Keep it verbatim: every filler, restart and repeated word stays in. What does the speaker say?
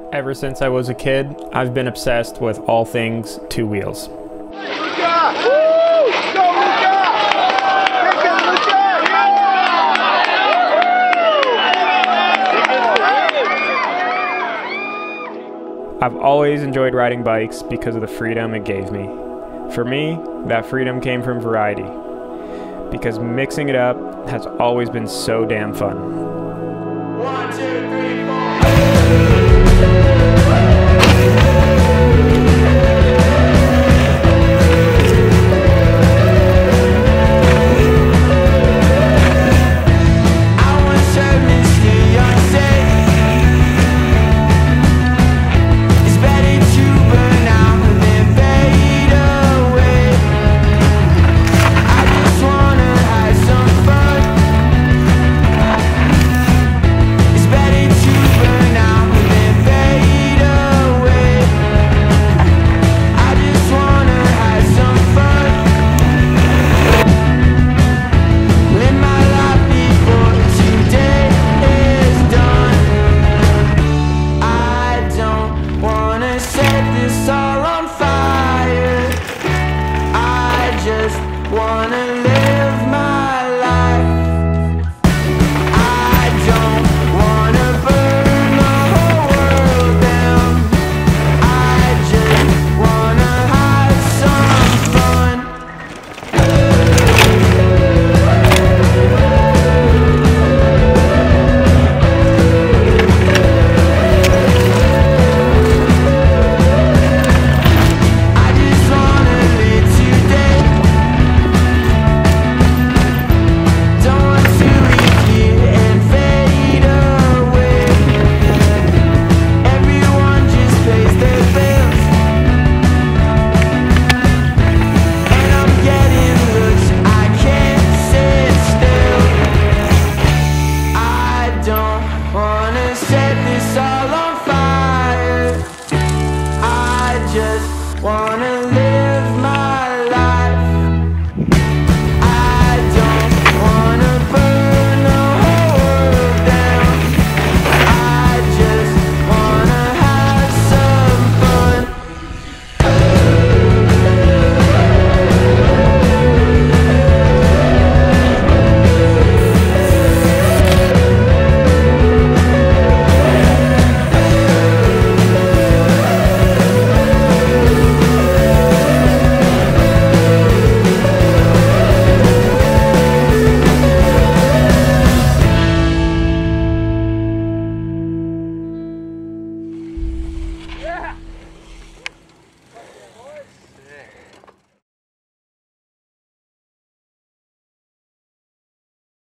Ever since I was a kid, I've been obsessed with all things two wheels. I've always enjoyed riding bikes because of the freedom it gave me. For me, that freedom came from variety, because mixing it up has always been so damn fun.